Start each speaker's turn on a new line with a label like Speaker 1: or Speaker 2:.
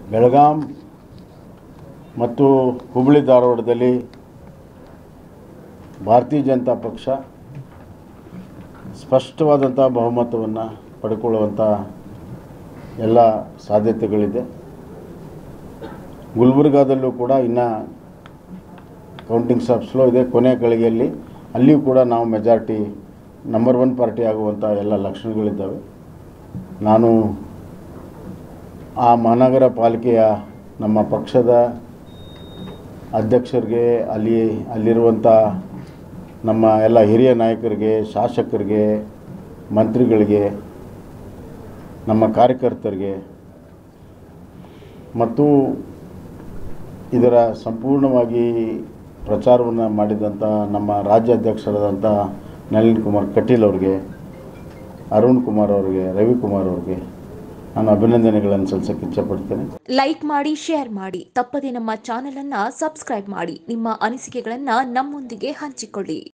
Speaker 1: ಬೆಳಗಾಂ ಮತ್ತು ಹುಬ್ಬಳ್ಳಿ ಧಾರವಾಡದಲ್ಲಿ ಭಾರತೀಯ ಜನತಾ ಪಕ್ಷ ಸ್ಪಷ್ಟವಾದಂಥ ಬಹುಮತವನ್ನು ಪಡ್ಕೊಳ್ಳುವಂಥ ಎಲ್ಲ ಸಾಧ್ಯತೆಗಳಿದೆ. ಗುಲ್ಬರ್ಗಾದಲ್ಲೂ ಕೂಡ ಇನ್ನು ಕೌಂಟಿಂಗ್ ಸ್ವಲ್ಪ ಸ್ಲೋ ಇದೆ. ಕೊನೆಯ ಗಳಿಗೆಯಲ್ಲಿ ಅಲ್ಲಿಯೂ ಕೂಡ ನಾವು ಮೆಜಾರಿಟಿ ನಂಬರ್ 1 ಪಾರ್ಟಿ ಆಗುವಂಥ ಎಲ್ಲ ಲಕ್ಷಣಗಳಿದ್ದಾವೆ. ನಾನು ಆ ಮಹಾನಗರ ಪಾಲಿಕೆಯ ನಮ್ಮ ಪಕ್ಷದ ಅಧ್ಯಕ್ಷರಿಗೆ, ಅಲ್ಲಿರುವಂಥ ನಮ್ಮ ಎಲ್ಲ ಹಿರಿಯ ನಾಯಕರಿಗೆ, ಶಾಸಕರಿಗೆ, ಮಂತ್ರಿಗಳಿಗೆ, ನಮ್ಮ ಕಾರ್ಯಕರ್ತರಿಗೆ ಮತ್ತು ಇದರ ಸಂಪೂರ್ಣವಾಗಿ ಪ್ರಚಾರವನ್ನು ಮಾಡಿದಂಥ ನಮ್ಮ ರಾಜ್ಯಾಧ್ಯಕ್ಷರಾದಂಥ ನಳಿನ್ ಕುಮಾರ್ ಕಟೀಲ್ ಅವರಿಗೆ, ಅರುಣ್ ಕುಮಾರ್ ಅವರಿಗೆ, ರವಿಕುಮಾರ್ ಅವರಿಗೆ ನಾನು ಅಭಿನಂದನೆಗಳನ್ನು ಸಲ್ಲಿಸಕ್ಕೆ ಇಚ್ಛೆಪಡ್ತೇನೆ.
Speaker 2: ಲೈಕ್ ಮಾಡಿ, ಶೇರ್ ಮಾಡಿ, ತಪ್ಪದೆ ನಮ್ಮ ಚಾನೆಲ್ ಅನ್ನು ಸಬ್ಸ್ಕ್ರೈಬ್ ಮಾಡಿ. ನಿಮ್ಮ ಅನಿಸಿಕೆಗಳನ್ನು ನಮ್ಮೊಂದಿಗೆ ಹಂಚಿಕೊಳ್ಳಿ.